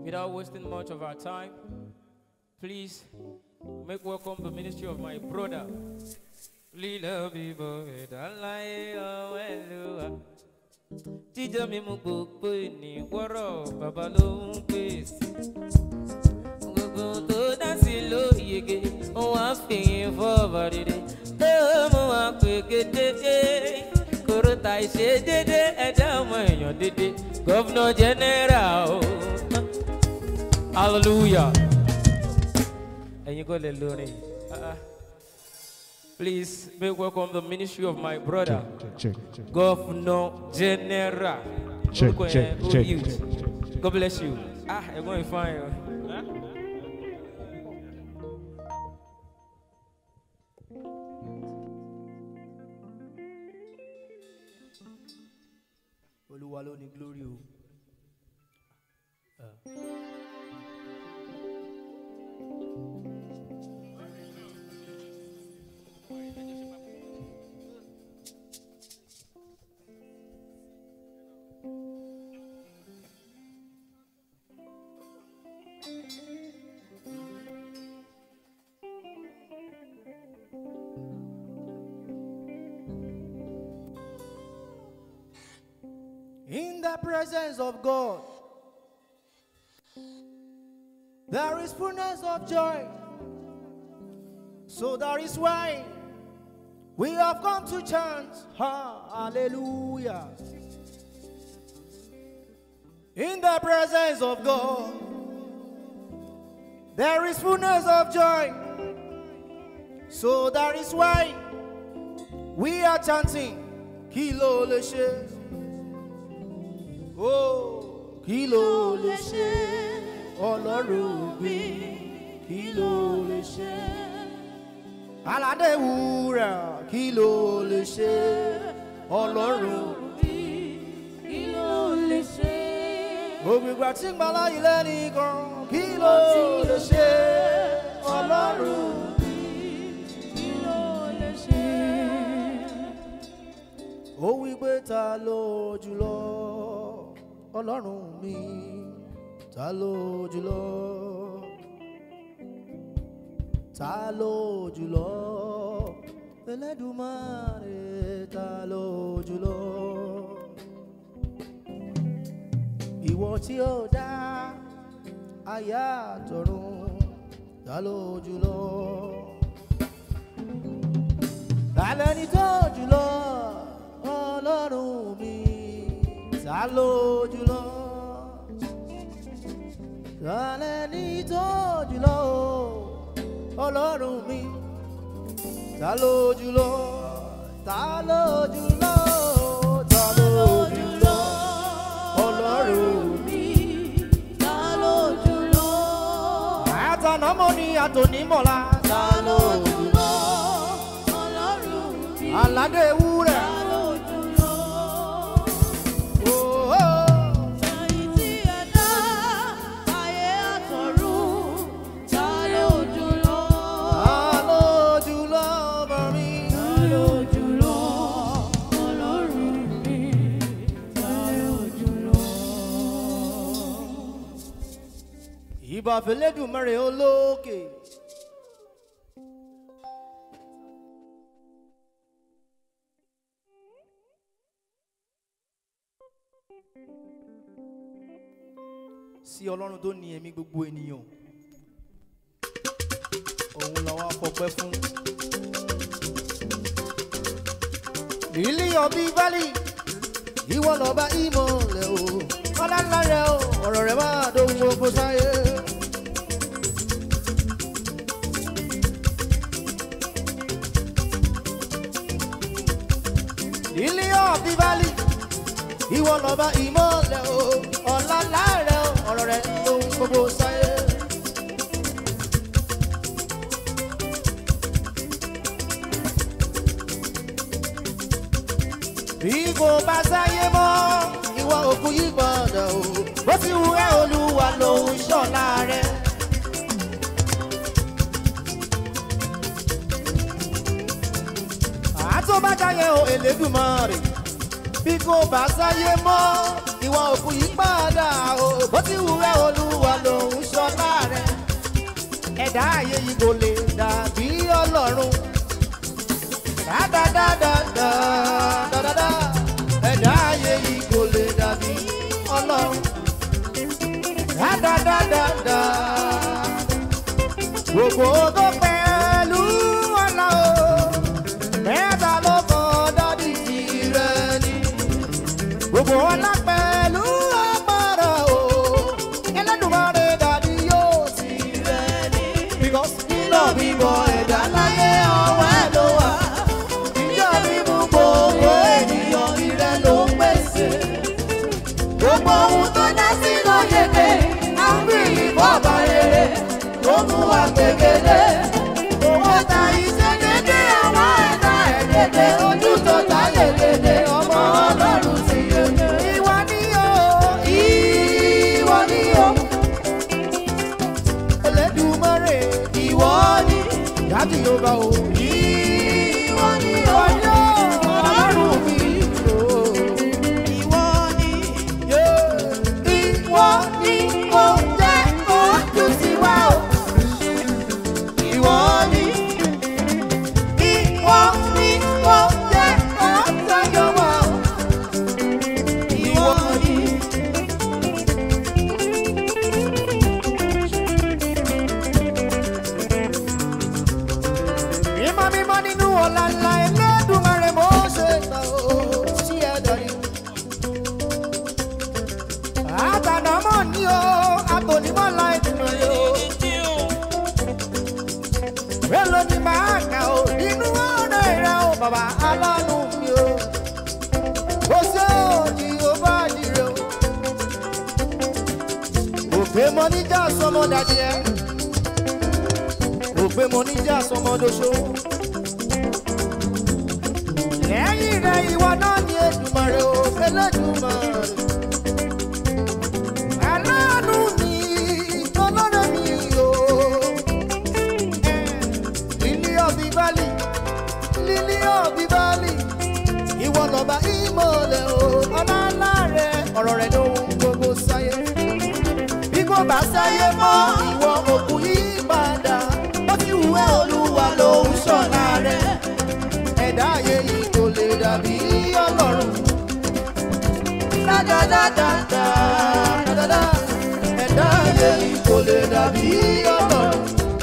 without wasting much of our time, please make welcome the ministry of my brother. Lila bibo edalai awelu. Tija mi mu gbogbo ni woro baba lo n pèsè. Gbogbo tó dá sí ló yege, wọ́n á fi yín fọ́ọ̀bà dédé. Mo wá pé kétété, kóró ta ìṣe dédé, ẹ̀dá ọmọ èèyàn dédé. Governor General, hallelujah. And you go to Lori. Please make welcome the ministry of my brother, check. Governor General. Check. God bless you. You're going to find you. Olúwa ló ní glory o. In the presence of God, there is fullness of joy. So that is why we have come to chant hallelujah. In the presence of God, there is fullness of joy. So that is why we are chanting Kilo Leshe. Oh, Kilo Leshe, Ọlọ́run mi, Kilo Leshe. Aládé wúrà, Kilo Leshe, Ọlọ́run mi, Kilo Leshe. Ògbìgbà tí ń gbàlá ilé nìkan, Kilo Leshe, Ọlọ́run mi, Kilo Leshe. Ó wí pé ta ló jùlọ? Ọlọ́run mi, ta ló jùlọ? Ta ló jùlọ? Elédùmarè, ta ló jùlọ? Ìwọ tí ó dá ayé àtọ̀run, ta ló jùlọ? Ta lẹni tó jùlọ? Ọlọ́run mi, ta ló jùlọ? Ta lẹni tó jùlọ? Ọlọ́run mi, ta ló jùlọ? Ta ló jùlọ? Ta ló jùlọ? Ọlọ́run mi, ta ló jùlọ? Àtànàmọ́ ni àtònímọ̀lá, ta ló jùlọ? Ọlọ́run mi, aládé wúrà. Ìbà f'Ẹlẹ́dùmarè olókè. Sí Ọlọ́run tó ní ẹ̀mí gbogbo ènìyàn, òun làwọn afọpẹ́ fún. Lily of the valley, ìwọ lọ́ba ìmọ̀lẹ̀ o, ọlá ńlá rẹ o, ọ̀rọ̀ rẹ máa dóhun gbogbo sáyé. Lily of the valley, ìwọ lọ́ba ìmọ̀lẹ̀ o, ọlá ńlá rẹ o, ọ̀rọ̀ rẹ dóhun gbogbo sáyé. Bí kò bá sáyé mọ́, ìwọ òkú yìí gbọ́dọ̀ o, bó ti wù ẹ́ Olúwa lòun ṣọ̀lá rẹ. Àtọ́bájáyé o Elédùmarè, bí kò bá sáyé mọ́, ìwọ òkú yìí padà o, bó ti wù ẹ́ Olúwa ẹ̀dá ayé yìí kò lè dàbí ọlọ́run. Dáadáadáadáa ẹ̀dá ayé yìí kò lè dàbí ọlọ́run. Dáadáadáadáa gbogbo tó pẹ̀lú ọ̀la o. Mẹ́ta ló kọ́ dádì tirẹ̀ ni. Gbogbo ọ̀la pẹ̀lú agbára o. Ẹlẹ́dùnmáre dádì yóò tirẹ̀ ni. Because nínú bíbọ ẹ̀dá láyé ọwọ́ ẹ̀ ló wà. Ìjọ mímú gbogbo ènìyàn ìrẹ́ ló ń pèsè. Gbogbo ohun tó dá sí ló yege. À ń rí ìbọ̀bà rere. Ó mú wa gbẹ̀gẹ̀dẹ̀. Owó ta iṣẹ́ dédé àwọn ẹ̀dá ẹ̀gẹ̀dẹ̀. Ojú tó ta lẹ̀gẹ̀dẹ̀. Ọmọ Ọlọ́run ti yé. Ìwọ ni o, ìwọ ni o. Olódùmarè, ìwọ ni. Dájú yóò bá o. Ìwọ ni o. Ọlọ́run mi o. Ìwọ ni. Ìwọ ni o jẹ́ ojú sí wa o. Ìwọ ni. Ìwọ ni o jẹ́ ọ̀tayọ̀ wa o. Ìwọ ni. Mímọ́ mímọ́ nínú ọ̀la ńlá Ẹlẹ́dùmarè mo ṣe tán o. Sí ẹ̀dọ̀ ni. Àtànàmọ́ ni o, àtònímọ̀ láì dùnà yó. Mélòó ni màá kà ó nínú ọ̀rẹ́ rẹ o, bàbá aláàánú mi o. Ó ṣe òjì ó bá dìre o. Òpè mọ níjà sọmọ dàdìẹ. Òpè mọ níjà sọmọ doṣo. Lẹ́yìn rẹ̀ ìwọ náà ni Èdùmàrè o, Ẹlẹ́dùmarè. Aláàánú mi, ọlọ́rẹ̀ mi o. Lílí ọ̀bí bálì, lílí ọ̀bí bálì. Ìwọ lọ̀ba ìmọ̀lẹ̀ o, ọlọ́lá rẹ̀, ọ̀rọ̀ rẹ̀ ló ń gbogbo sáyé. Bí kò bá sáyé mọ́, ìwọ òkú yìí padà. Ó ti wúwẹ́ Olúwa ló ń ṣọ̀nà rẹ̀. Ẹ̀dá ayé yìí kò lè dàbí ọlọ́run. Dáadáadáadáa ẹ̀dá ayé yìí kò lè dàbí ọlọ́run.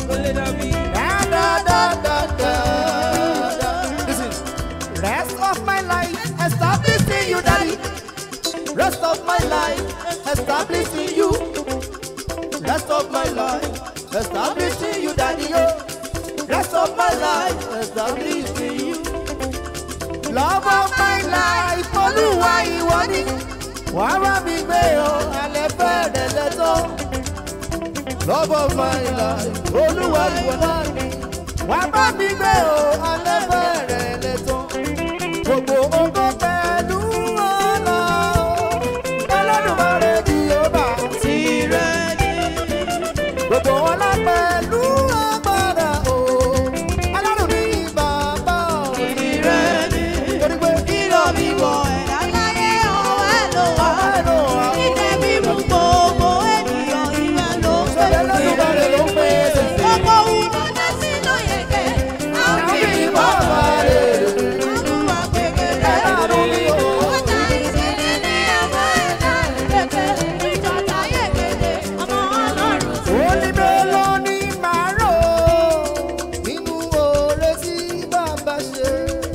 Dáadáadáadáa. Listen, rest of my life establishing you, daddy. Rest of my life establishing you. Rest of my life establishing you, daddy. Oh. Rest of my life establishing you. Love of my life, Olúwa ìwọ ni. Wà á bá mi gbé o, alẹ́ fẹ́rẹ̀ lẹ́tọ́. Love of my life, Olúwa ìwọ náà ni. Wà á bá mi gbé o, alẹ́ fẹ́rẹ̀ lẹ́tọ́. Gbogbo ogo pẹ̀lú ọ̀la o. Olódùmarè ni ó bá tirẹ̀ ni. Gbogbo ọlá pẹ̀lú agbára o. Ọlọ́run ní bàbá o. Tirẹ̀ ni. Torí pé kí ló bí wọ ẹ̀dá láyé ọwọ́ ẹ̀ ló wà. Ìdẹ́ mímú gbogbo ènìyàn ìwà ló ń pèsè. Olódùmarè ló ń pèsè. Gbogbo ohun tó dá sí ló yege. Àwọn ìbọn bá rè é. Olúwa gbẹ̀gẹ̀dẹ̀. Ẹ̀dá mi o. Ọjà ìṣẹ̀lẹ̀ ní àwọn ẹ̀dá ẹ̀gẹ̀dẹ̀. Ìjọba yẹ̀gẹ̀dẹ̀. Ọmọ Ọlọ́run ti yé. Ó ní mélòó ni màá rò nínú oore tí bàbá ṣe.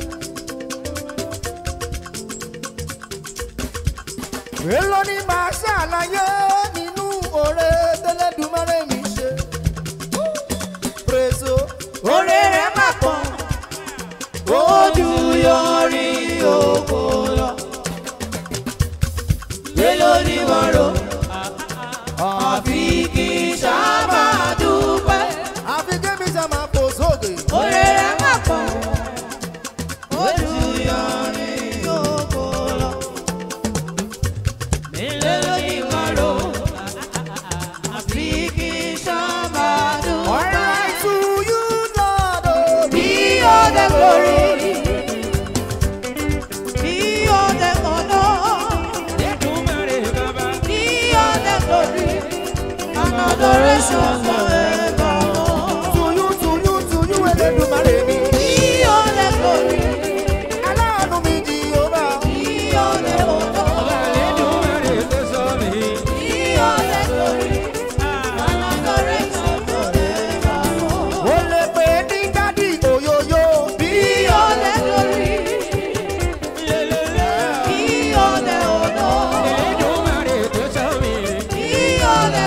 Mélòó ni màá ṣàlàyé nínú oore tẹ́lẹ̀dùmarè mi ṣe. Preso oore rẹ̀ má pọ̀, ojú yọrí oko lọ. Mélòó ni wọ́n rò, àfi kí sábà dúpẹ́. Àfi kébí sábà kò sóde. Oore rẹ̀ má pọ̀, ojú yọrí oko lọ. Mélòó ni wọ́n rò, àfi kí sábà dúpẹ́. All right to you, Lord, oh, be all the glory, be all the honor, be all the glory and adoration forevermore.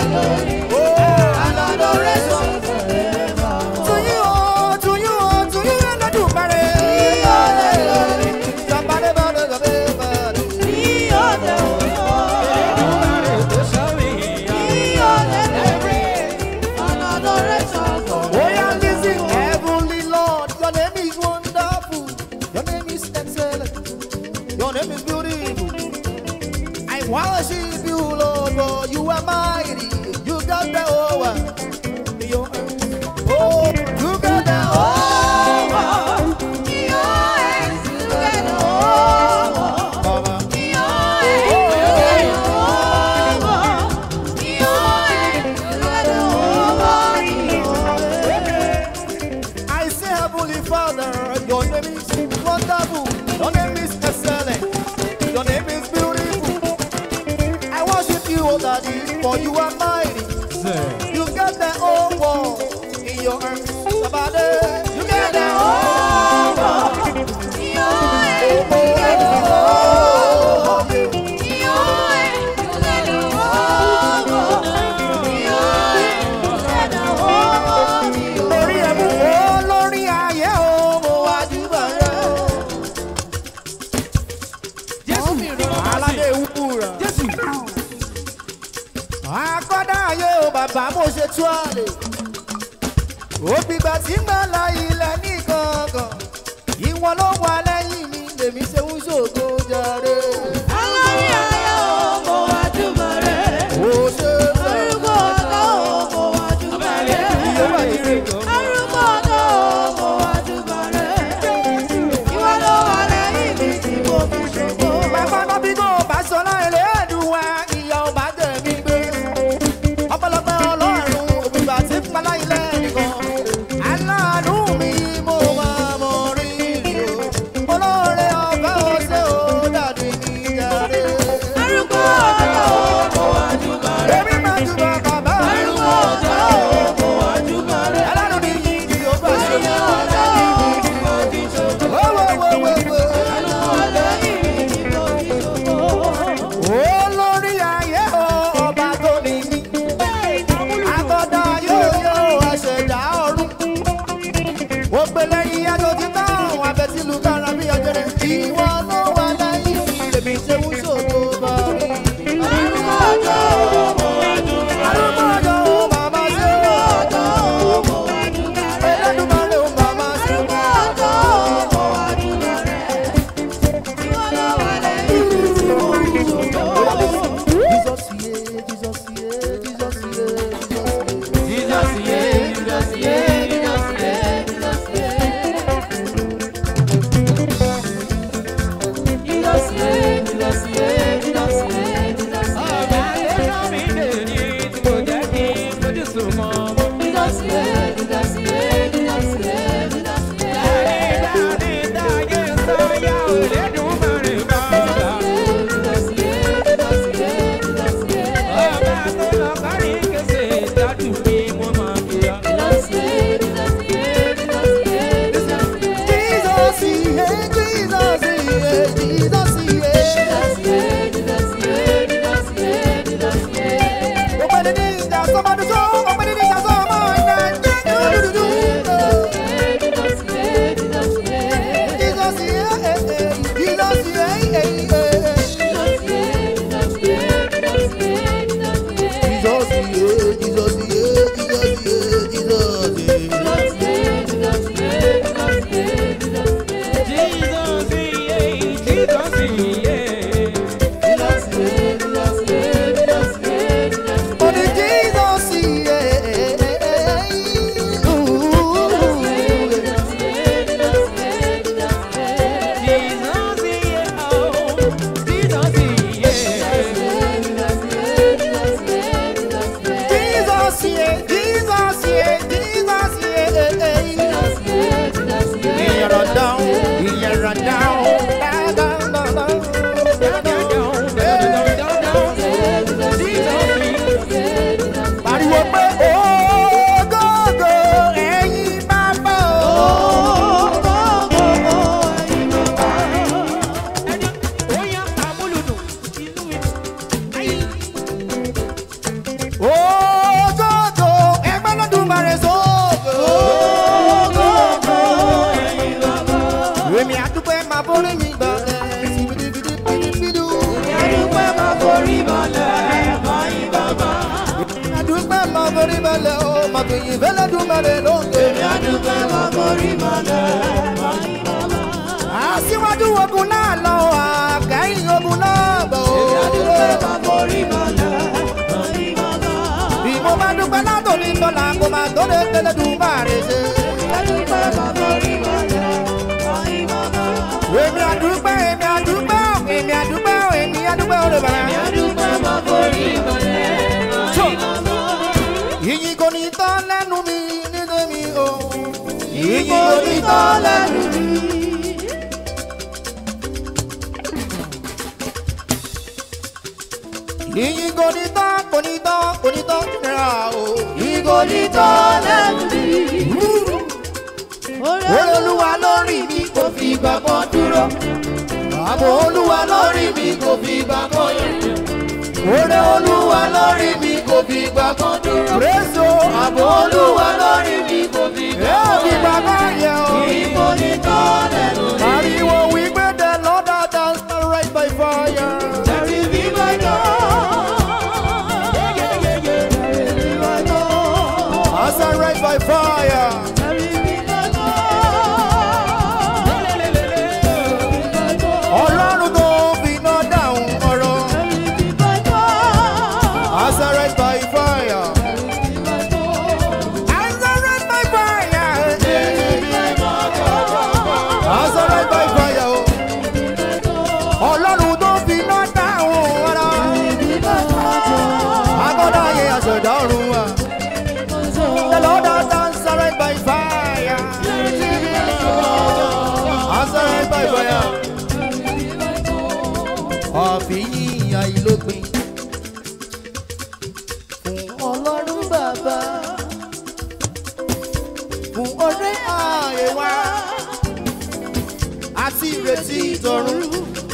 Worship you, Lord, for you are mighty. You got the whole world in your hands. Oh, you got the whole world in your hands. You got the whole world in your hands. You got the whole world in your hands. I say, Heavenly Father, your name is wonderful. Your name is excellent. Your name is beautiful. Oh, Daddy, for you are mighty. You got the whole world in your hands. Somebody, you got the whole world in your hands. You got the whole world in your hands. You got the whole world in your hands. You got the whole world in your hands. Lórí ẹ̀mú wo lórí ayé o, mo wá júbà rẹ̀. Jésù mi rọ̀ aládé wúrà. Jésù. Akọ́dá ayé o bàbá mo ṣe tú àlè. Ògbìgbà tí ń gbà la ilẹ̀ ní gangan. Ìwọ̀n ló wà lẹ́yìn mi, lèmi ṣe ń ṣògo jàre. Alórí ayé o mo wá júbà rẹ̀. O ṣe fẹ́. Arúgbó ọ̀dọ́ o mo wá júbà rẹ̀. Arúgbó ọ̀dọ́ o mo wá júbà rẹ̀. Ìwọ̀n ló wà lẹ́yìn mi tí mo fi ṣògo. Bàbá náà bí kò bá sọ náà ẹlẹ́dùn wa, ìyá ò bá tẹ̀ mí gbé. Ọpọlọpọ Ọlọ́run òbígbà tí ń palá ilẹ̀ nìkan. Aláàánú mi mo máa mọ rírì o. Olóore ọ̀fẹ́ ọ̀sẹ̀ ò dàbí mi jàre. Arúgbó ọ̀dọ́ o mo wá júbà rẹ̀. Èmi máa júbà bàbá. Arúgbó ọ̀dọ́ o mo wá júbà rẹ̀. Aláàánú mi yìí kì yóò bá ṣe. Arúgbó ọ̀dọ́ o mo fi ṣògo. Arúgbó ọ̀dọ́ yìí kì yóò fi ṣògo. Olórí ayé o ọba tó ní mí. Akọ́dá yóò àṣẹ̀dá ọ̀run. Ó gbé lẹ́yìn yàtọ̀ tí táwọn abẹ́sílù kára bí ọjọ́rẹ́. Ìwọ ló wà lẹ́yìn mi, lèmi ṣe ń ṣògo bá mi. Arúgbó ọjọ́ mo wá júbà rẹ̀. Arúgbó ọjọ́ màmá ṣe. Arúgbó ọjọ́ mo wá júbà rẹ̀. Ẹlẹ́dùmarè o màmá ṣe. Arúgbó ọjọ́ mo wá júbà rẹ̀. Ìwọ ló wà lẹ́yìn mi tí mo fi ṣògo. Jesus yé, Jesus yé, Jesus yé, Jesus yé. Jesus yé, Jesus yé, Jesus yé, Jesus yé. Jesus yé, Jesus yé, Jesus yé, Jesus yé. Ọba tó ná mi lè ní tí kò jẹ́ kí n fojú sùn mọ́. Jesus yé, Jesus yé, Jesus yé, Jesus yé. Dáadé dáyé sáyà ò lẹ́dùnmarè bàbá. Jesus yé, Jesus yé, Jesus yé. Ọba tó lọ kárí kése ìdádù mi mo máa fi ya. Jesus yé, Jesus yé, Jesus yé, Jesus yé. Jesus yé, Jesus yé, Jesus yé. Jesus yé, Jesus yé, Jesus yé, Jesus yé. Open the knees, now somebody show. Open the knees, now somebody dance. Jesus yé, Jesus yé, Jesus yé. Jesus yé, Jesus yé, Jesus yé, Jesus yé, Jesus yé. Jesus yé, Jesus yé, Jesus yé, Jesus yé. Oh! máa forí mi balẹ̀. Adúpẹ́ máa forí balẹ̀, máa yí bàbá. Adúpẹ́ máa forí balẹ̀ o, máa tó yin fẹ́lẹ́ dùn balẹ̀ lóde. Adúpẹ́ máa forí balẹ̀, máa yí bàbá. Aṣíwájú ogun náà lọ, àkẹ́yìn ogun náà bọ̀ o. Adúpẹ́ máa forí balẹ̀, máa yí bàbá. Bí mo bá dúpẹ́ látòní tọ́lá, kò máa tó lè fẹ́lẹ́ dùn bá rẹ̀ ṣe. Adúpẹ́ máa forí balẹ̀, máa yí bàbá. Èmi àdúpẹ́, èmi àdúpẹ́, èmi àdúpẹ́, èmi àdúpẹ́ òde bàrà. Adúpẹ́ máa forí balẹ̀, máa yí bàbá. Ìyìn kò ní tán lẹ́nu mi nítorí mi o. Ìyìn kò ní tán lẹ́nu mi. Ìyìn kò ní tán, kò ní tán, kò ní tán nira o. Ìyìn kò ní tán lẹ́nu mi. Oore Olúwa lórí mi kò fi ìgbà kan dúró. Ààbò Olúwa lórí mi kò fi ìgbà kan yẹ̀. Oore Olúwa lórí mi kò fi ìgbà kan dúró. Réso Ààbò Olúwa lórí mi kò fi ìgbà kan yẹ̀ o. Ìyìn kò ní tán lẹ́nu mi. Ariwo wípé the Lord has done right by fire. Ẹ̀rí bí bàjọ́. Has done right by fire. Ẹ̀rí bí bàjọ́. Ọlọ́run tó fi iná dáhùn ọ̀rọ̀. Ẹ̀rí bí bàjọ́. Has done right by fire. Has done right by fire. Has done right by fire. Ọlọ́run tó fi iná dáhùn ọ̀rọ̀. Agbọ́dọ̀ ayé àṣẹ̀dá ọ̀run wa. The Lord has done right by fire. Has done right by fire. Àfihàn àìlópin fún Ọlọ́run bàbá, fún ọrẹ ààyè wa àti ìrètí ìtọ̀run.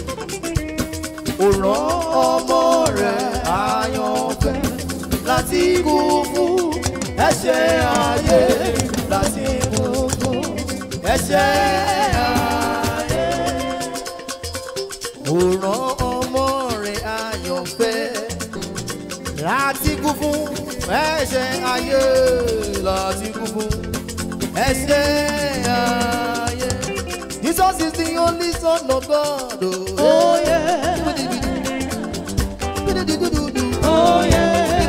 Ó rán ọmọ rẹ̀ àyànfẹ́ láti kú fún ẹ̀ṣẹ̀ ayé, láti kú fún ẹ̀ṣẹ̀ ayé. Ó rán ọmọ rẹ̀ àyànfẹ́ láti kú fún ẹ̀ṣẹ̀ ayé, láti kú fún ẹ̀ṣẹ̀ ayé. Jesus is the only Son of God. Oh yeah. Oh yeah.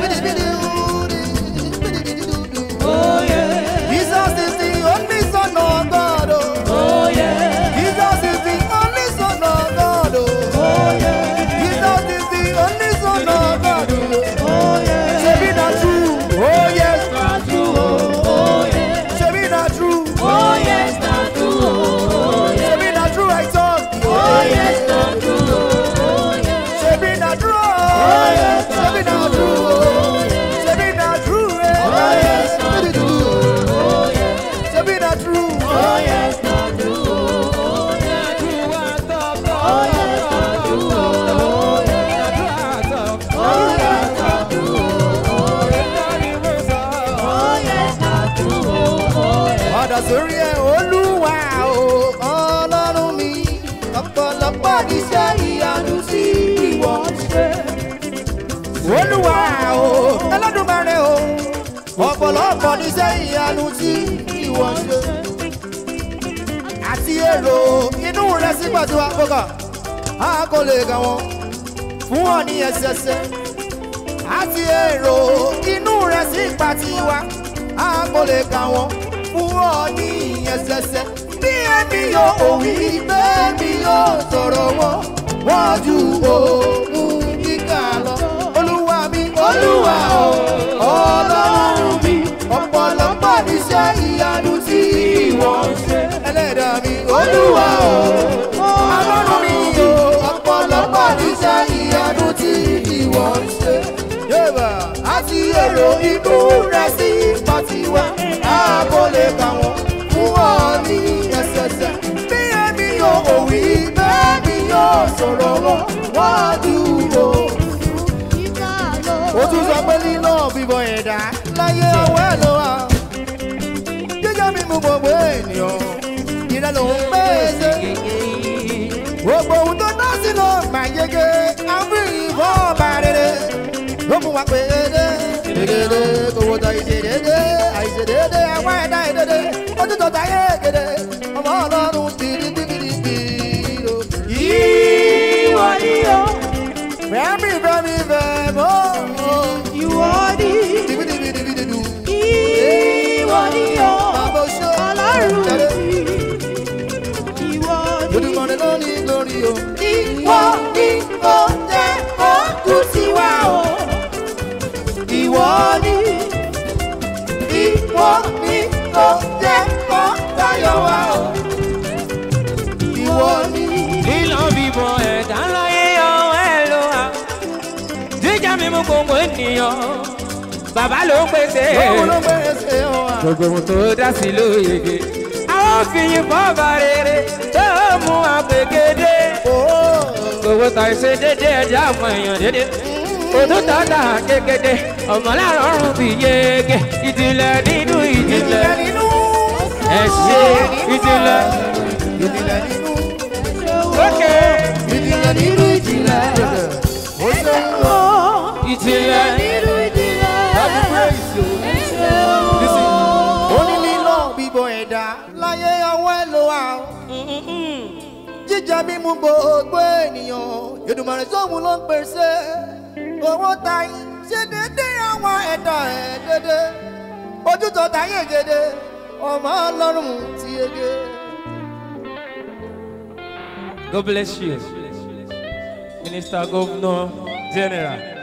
Oh yeah. Jesus is the only Son of God. Oh yeah. Jesus is the only Son of God. Oh yeah. Jesus is the only Son of God. Oh yeah. Say be not true. Oh yes. Not true. Oh yeah. Say be not true. Oh yes, not true. Oh yeah. Say be not true. I talk. Oh yes, not true. Oh yeah. Say be not true. Oh yes, Say be not true. Say be not true. Oh yes, not true. Oh yeah. Say be not true. Oh yes, not true. Oh yeah. Oh yes, not true. Oh yeah. Oh yes, not true. Oh yeah. Oh yes, not true. Oh yeah. Padà sórí ẹ̀ Olúwa o, Ọlọ́run mi, ọ̀pọ̀lọpọ̀ iṣẹ́ ìyanu tí ìwọ ń ṣe. Olúwa o, Ẹlẹ́dùmarè o, ọ̀pọ̀lọpọ̀ iṣẹ́ ìyanu tí ìwọ ń ṣe. Àti èrò inú rẹ̀ sí pàtó àpòkà, a kò lè kà wọ́n fún ọ ní ẹsẹsẹ. Àti èrò inú rẹ̀ sí pàtiwa, a kò lè kà wọ́n fún ọ ní ẹsẹsẹ. Bí èmi yóò wí bẹ́ẹ̀ mi yóò sọ̀rọ̀ wọn, wọ́n ju òògùn kíkà lọ. Olúwa mi, Olúwa o, Ọlọ́run mi, ọ̀pọ̀lọpọ̀ níṣẹ́ ìyanu tí ìwọ ń ṣe. Ẹlẹ́dàá mi, Olúwa o, Ọlọ́run mi o, ọ̀pọ̀lọpọ̀ níṣẹ́ ìyanu tí ìwọ ń ṣe. Yéèbà àti èrò inú rẹ̀ sí pàtiwá, a kò lè kà wọ́n fún ọ ní ẹsẹsẹ. Bí èmi yóò wí bẹ́ẹ̀ mi yóò sọ̀rọ̀ wọn, wọ́n dúró. Ó tún sọ pé lílọ bíbọ ẹ̀dá láyé ọwọ́ ẹ̀ ló wà. Jíjẹ́ mi mú gbogbo ènìyàn, ìrẹ́ ló ń pèsè. wá pé gèdè kòwò tọ̀ ìṣèdédé àìṣèdédé àwọn ẹ̀dá ìdédé ojú tó táyé gèdè ọmọ ọlọ́run bìrìbìrìbìrì. Ìwọ ni o. Fẹ́mi fẹ́mi fẹ́mọ́. Ìwọ ni. Dìbìdìbìdìbìdìdù. Ìwọ ni o. Bàbá oṣó. Ọlọ́run mi. Ìwọ ni. Olùmọ̀rẹ́ ló ní lórí o. Ìwọ ni o jẹ́ ojú tiwa o. Ìwọ ni. Ìwọ ni o jẹ́ kó tayọ wa o. Ìwọ ni. Lílọ bíbọ ẹ̀dá láyé ọwọ́ ẹ̀ ló wà. Jíjà mímú gbogbo ènìyàn. Bàbá ló ń pèsè. Òun ló pèsè wa. Gbogbo ohun tó dá sí ló yege. Àwọn òfin fọ́ọ̀bà rere tó mú àpèkéde. Gbogbo ta ìṣe dédé ẹ̀dá àwọn èèyàn dédé. Òtún tọ́ta kékeré. Ọmọ láàárọ̀ ọ̀run bí yege. Ìdílé nínú ìdílé. Ẹ ṣe ìdílé. Ìdílé nínú. Ókè. Ìdílé nínú ìdílé. Ó ṣe ń lọ. Ìdílé. Nínú ìdílé. Happy praise you. Ó ní lílọ bíbọ ẹ̀dá láyé ọwọ́ ẹ̀ ló wà. Jíjẹ mímú gbogbo ènìyàn. Èdùmàrè sóhun ló ń pèsè. Owó tayí ṣe dédé àwọn ẹ̀dá ẹ̀ dédé. Ojú tó táyé gèdè. Ọmọ ọlọ́run ti yege. God bless you. Minister, Governor, General.